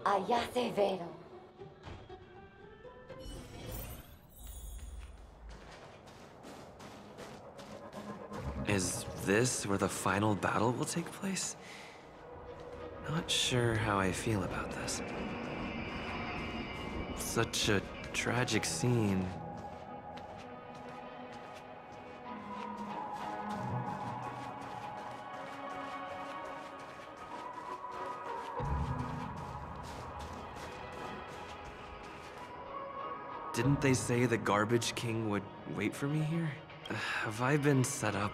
Allá te veo. Is this where the final battle will take place? Not sure how I feel about this. Such a tragic scene. Didn't they say the Garbage King would wait for me here? Have I been set up?